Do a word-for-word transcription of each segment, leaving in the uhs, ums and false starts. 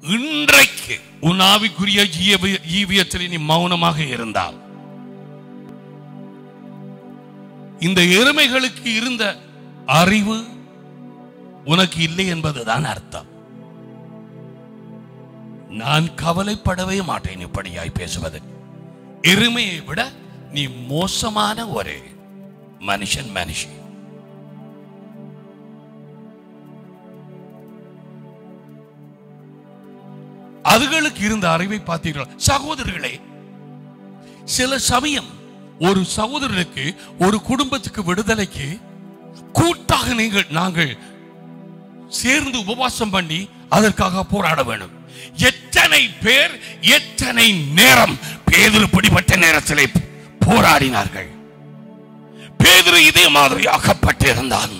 இன்றைக்கு உன் ஆவிக்குரிய ஜீவியத்தில் நீ மௌனமாக இருந்தால், இந்த எருமைகளுக்கு இருந்த அறிவு உனக்கு இல்லை என்பதுதான் அர்த்தம். நான் கவலைப்படவே மாட்டேன் இப்படியாய் பேசுவது. எருமையை விட நீ மோசமான ஒரு மனுஷன் மனுஷி. அதுகளுக்கு இருந்த அறிவை பார்த்தீர்கள் சகோதரர்களே. சில சமயம் ஒரு சகோதரனுக்கு, ஒரு குடும்பத்துக்கு விடுதலைக்கு கூட்டாக நீங்கள் நாங்கள் சேர்ந்து உபவாசம் பண்ணி அதற்காக போராட வேண்டும். எத்தனை பேர் எத்தனை நேரம் பேதுரு பிடிபட்ட நேரத்திலே போராடினார்கள். பேதுரு இதே மாதிரி ஆக்கப்பட்டிருந்தான்,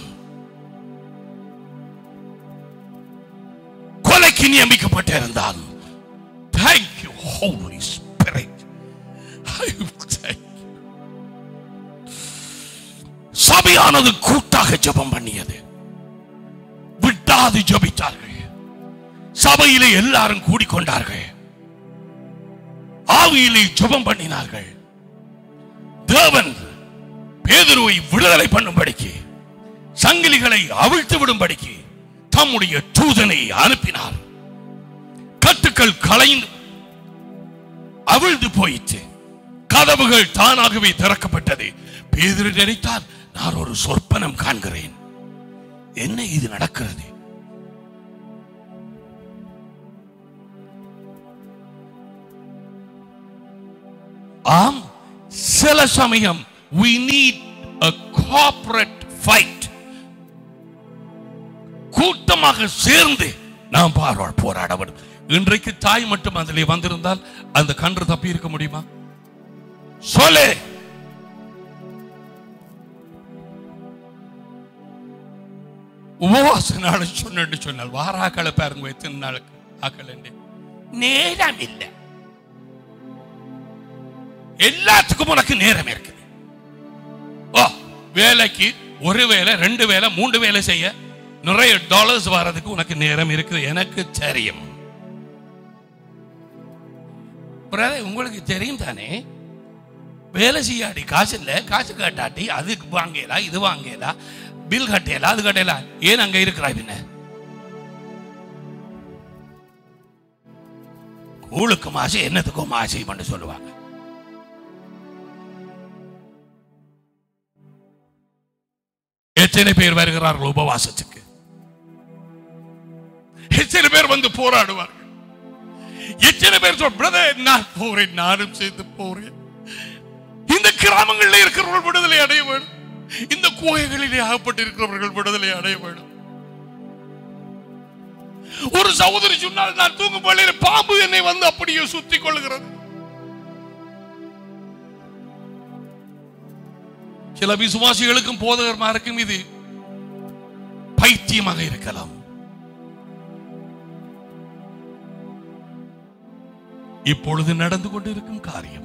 கொலைக்கு நியமிக்கப்பட்டிருந்தான். Thank you Holy Spirit. சபையானது கூட்டாக ஜெபம் பண்ணியது, விட்டாது ஜெபித்தார்கள். சபையிலே எல்லாரும் கூடிக்கொண்டார்கள், ஆவியிலே ஜெபம் பண்ணினார்கள். தேவன் பேதுருவை விடுதலை பண்ணும்படிக்கு, சங்கிலிகளை அவிழ்த்து விடும்படிக்கு தம்முடைய தூதனை அனுப்பினார். கட்டுக்கள் களைந்து அவிழ்ந்து போயிற்று, கதவுகள் தானாகவே திறக்கப்பட்டது. பேதுரு நினைத்தார், நான் ஒரு சொற்பனம் காண்கிறேன், என்ன இது நடக்கிறது? ஆம், சில சமயம் we need a corporate fight. கூட்டமாக சேர்ந்து நாம் போராட வேண்டும். இன்றைக்கு தாய் மட்டும் அதிலே வந்திருந்தால் அந்த கன்று தப்பி இருக்க முடியுமா? சொல்லு. உபவாச நாள் சொன்னு சொன்னால் வாராக்களை பாருங்க, எத்தனை நாளுக்கு ஆக்கள் நேரம் இல்லை. எல்லாத்துக்கும் உனக்கு நேரம் இருக்குது. ஓ, வேலைக்கு ஒரு வேலை, ரெண்டு வேலை, மூன்று வேலை செய்ய நிறைய டாலர்ஸ் வர்றதுக்கு உனக்கு நேரம் இருக்குது, எனக்கு தெரியும். உங்களுக்கு தெரியும் தானே, வேலை செய்யாடி காசு இல்லை, காசு கட்டாட்டி அதுக்கு வாங்கலாம், இது வாங்கலாம், பில் கட்டலாம், அது கட்டலாம், ஏன் அங்க இருக்கிறாய்? பின்ன கூழுக்கும் ஆசை, என்னத்துக்கும் ஆசை பண்ண சொல்லுவாங்க. எத்தனை பேர் வருகிறார்கள் உபவாசத்துக்கு? எத்தனை பேர் வந்து போராடுவார்கள்? எத்தனை பேர் சொல் பிரதர் நான் போறேன், நானும் சேர்ந்து போறேன். இந்த கிராமங்களில் இருக்கிறவர்கள் விடுதலை அடைய வேண்டும், இந்த கோயில்களிலே ஆகப்பட்டு இருக்கிறவர்கள் விடுதலை அடைய வேண்டும். ஒரு சகோதரி சொன்னால், நான் தூங்கும் வேளையில் பாம்பு என்னை வந்து அப்படியே சுத்தி கொள்கிறது. சில விசுவாசிகளுக்கும் போதகர்மாருக்கும் இது பைத்தியமாக இருக்கலாம். இப்பொழுது நடந்து கொண்டிருக்கும் காரியம்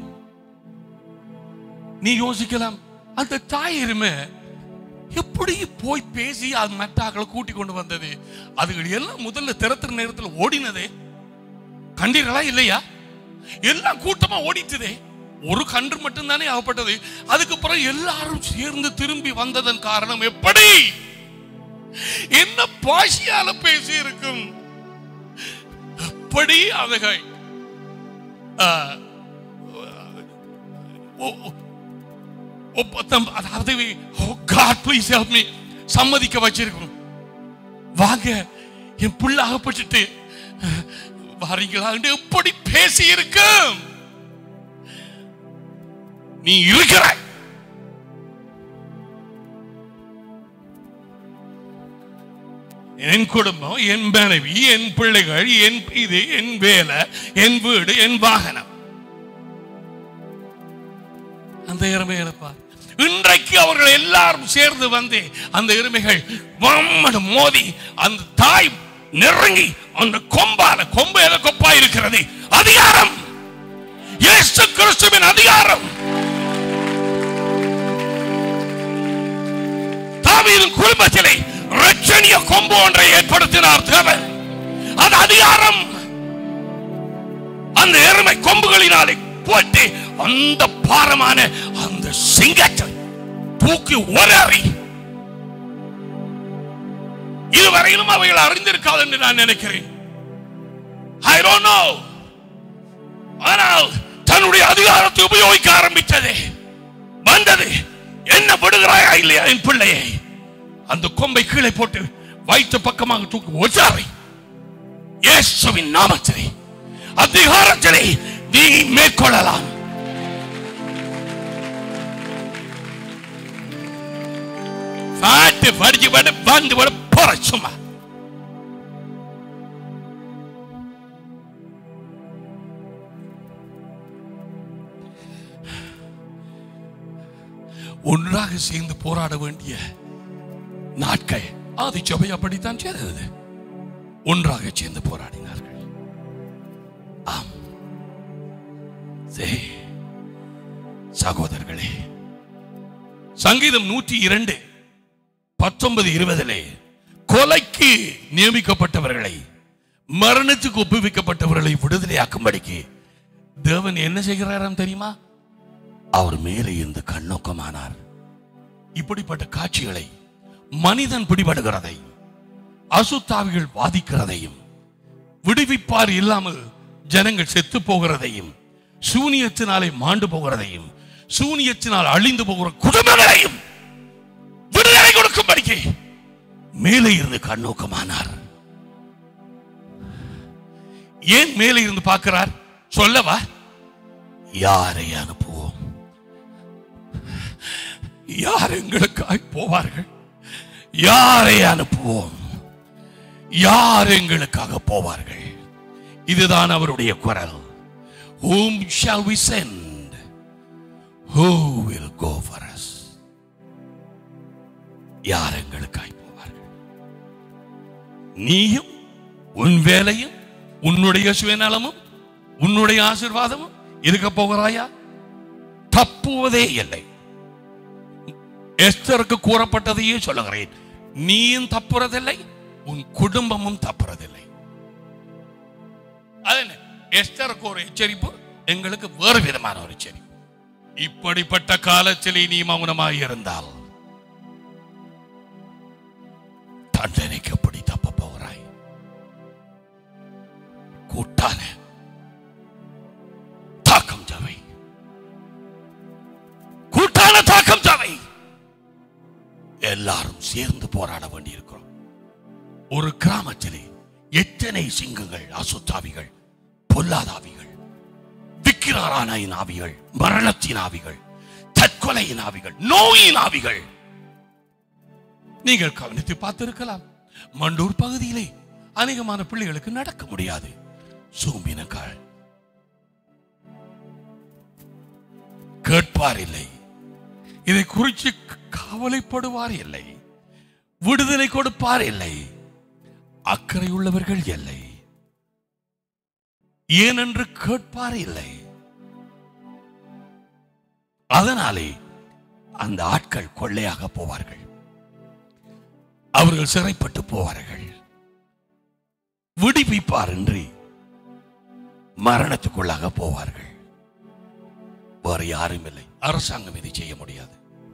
நீ யோசிக்கலாம், அந்த தாய் எருமை எப்படி போய் பேசி அது மற்றாக்களை கூட்டி கொண்டு வந்தது? அதுகள் எல்லாம் முதல்ல திறத்துற நேரத்தில் ஓடினதே கண்டீர்களா இல்லையா? எல்லாம் கூட்டமா ஓடித்ததே, ஒரு கன்று மட்டும்தானே ஆகப்பட்டது. அதுக்கு பிறகு எல்லாரும் சேர்ந்து திரும்பி வந்ததன் காரணம் எப்படி? என்ன பாஷையால பேசி இருக்கும்? எப்படி அவைகள் அதாவது சம்மதிக்க வச்சிருக்கணும். வாங்க என் புள்ள அகப்பட்டு வாரீங்களா எப்படி பேசி இருக்கும்? நீ இருக்கிறாய், என் குடும்பம், என் மனைவி, என் பிள்ளைகள், என் இது, என் வேலை, என் வீடு, என் வாகனம். அந்த எருமைகளை பார். இன்றைக்கு அவர்கள் எல்லாரும் சேர்ந்து வந்து அந்த எருமைகள் மோதி அந்த தாய் நெருங்கி அந்த கொம்பால, கொம்பு எதை கொப்பா இருக்கிறது? அதிகாரம், இயேசு கிறிஸ்துவின் அதிகாரம். தாவீதின் குடும்பத்திலே இரட்சணிய கொம்பு ஒன்றை ஏற்படுத்தினார் தேவன். அது அதிகாரம். இருமை கொம்புகளினாலே போட்டு அந்த பாரமான அந்த சிங்கத்தை தூக்கி ஒரறி. இதுவரையிலும் அவைகள் அறிந்திருக்காது என்று நான் நினைக்கிறேன். I don't know. ஆனால் தன்னுடைய அதிகாரத்தை உபயோகிக்க ஆரம்பித்தது வந்தது. என்ன விடுகிறாயா இல்லையா என் பிள்ளையை? அந்த கொம்பை கீழே போட்டு வைத்த பக்கமாக தூக்கி ஒற்றாரை. இயேசுவின் நாமத்திலே அதிகாரத்திலே நீ மேற்கொள்ளலாம். பாட்டு படிச்சு விட வந்து விட போற சும்மா. ஒன்றாக சேர்ந்து போராட வேண்டிய நாட்கள் ஆதி சபை அப்படித்தான் செய்தது. ஒன்றாக சேர்ந்து போராடினார்கள். ஆம் சகோதரர்களே, சங்கீதம் நூற்றி இரண்டு பத்தொன்பது இருபதிலே கொலைக்கு நியமிக்கப்பட்டவர்களை, மரணத்துக்கு ஒப்புவிக்கப்பட்டவர்களை விடுதலையாக்கும்படிக்கு தேவன் என்ன செய்கிறாராம் தெரியுமா? அவர் மேலே இருந்து கண்ணோக்கமானார். இப்படிப்பட்ட காட்சிகளை, மனிதன் பிடிபடுகிறதையும் அசுத்தாவிகள் வாதிக்கிறதையும், விடுவிப்பார் இல்லாமல் ஜனங்கள் செத்து போகிறதையும், சூனியத்தினாலே மாண்டு போகிறதையும், சூனியத்தினால் அழிந்து போகிற குடும்பங்களையும் விடுதலை கொடுக்கும்படிக்கு மேலே இருந்து கண்ணோக்கமானார். ஏன் மேலே இருந்து பார்க்கிறார் சொல்லவா? யாரை அனுப்புவோம்? யார் எங்களுக்காய் போவார்கள்? யாரை அனுப்புவோம்? யார் எங்களுக்காக போவார்கள்? இதுதான் அவருடைய குரல். Whom shall we send? Who will go for us? யார் எங்களுக்காய் போவார்கள்? நீயும் உன் வேலையும் உன்னுடைய சுயநலமும் உன்னுடைய ஆசீர்வாதமும் இருக்க போகிறாயா? தப்புவதே இல்லை. எஸ்தருக்கு கூறப்பட்டதையே சொல்லுகிறேன். நீயும் தப்புறதில்லை, உன் குடும்பமும் தப்புறதில்லை. எஸ்தருக்கு ஒரு எச்சரிப்பு, எங்களுக்கு வேறு விதமான ஒரு எச்சரிப்பு. இப்படிப்பட்ட காலத்தில் நீ மௌனமாக இருந்தால் தண்டனைக்கு எப்படி தப்ப போகிறாய்? கூட்டான தாக்கம் தேவை, கூட்டான தாக்கம் தேவை. எல்லாரும் சேர்ந்து போராட வேண்டியிருக்கிறோம். ஒரு கிராமத்திலே எத்தனை சிங்கங்கள், அசுத்தாவிகள், பொல்லாதாவிகள், விக்கிராரான ஆவிகள், மரணத்தின் ஆவிகள், தற்கொலையின் ஆவிகள், நோயின் ஆவிகள். நீங்கள் கவனித்து பார்த்திருக்கலாம். மண்டூர் பகுதியிலே அநேகமான பிள்ளைகளுக்கு நடக்க முடியாது. சூம்பினக்கால் கேட்பார் இல்லை, இதை குறித்து கவலைப்படுவார் இல்லை, விடுதலை கொடுப்பார் இல்லை, அக்கறை உள்ளவர்கள் இல்லை, ஏனென்று கேட்பார் இல்லை. அதனாலே அந்த ஆட்கள் கொள்ளையாக போவார்கள், அவர்கள் சிறைப்பட்டு போவார்கள். விடுவிப்பார் என்று மரணத்துக்குள்ளாக போவார்கள். வேறு யாரும் இல்லை. அரசாங்கம் இதை செய்ய முடியாது.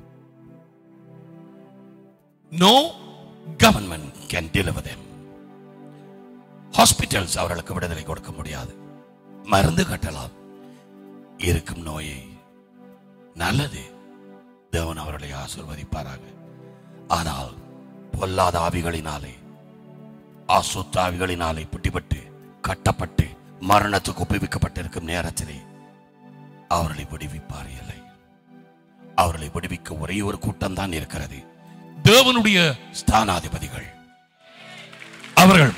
No government can deliver them. Hospitals அவர்களுக்கு விடுதலை கொடுக்க முடியாது. மருந்து கட்டலாம், இருக்கும் நோயை. நல்லது, தேவன் அவர்களை ஆசீர்வதிப்பாராக. ஆனால் பொல்லாத ஆவிகளினாலே, அசுத்தாவிகளினாலே பிடிபட்டு கட்டப்பட்டு மரணத்துக்கு ஒப்புவிக்கப்பட்டிருக்கும் நேரத்திலே அவர்களை விடுவிப்பார் இல்லை. அவர்களை விடுவிக்க ஒரே ஒரு கூட்டம் தான் இருக்கிறது, தேவனுடைய ஸ்தானாதிபதிகள். அவர்கள்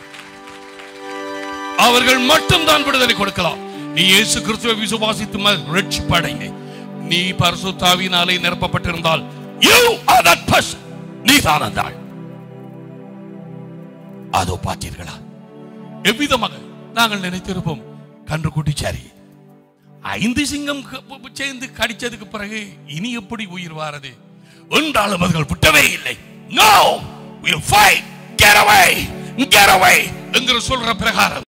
அவர்கள் மட்டும்தான் விடுதலை கொடுக்கலாம். நீ இயேசு கிறிஸ்துவை விசுவாசித்து ரட்சிப்படைங்க. நீ பரிசுத்தாவினாலே நிரப்பப்பட்டிருந்தால் you are that person. நீ தான் அந்த ஆள். அதோ பார்த்தீர்களா, எவ்விதமாக நாங்கள் நினைத்திருப்போம் கன்று குட்டிச்சாரி ஐந்து சிங்கம் சேர்ந்து கடிச்சதுக்கு பிறகு இனி எப்படி உயிர் வாரது என்றாலும் அவர்கள் விட்டவே இல்லை. No, we'll fight, get away, get away என்கிற சொல்ற பிரகாரம்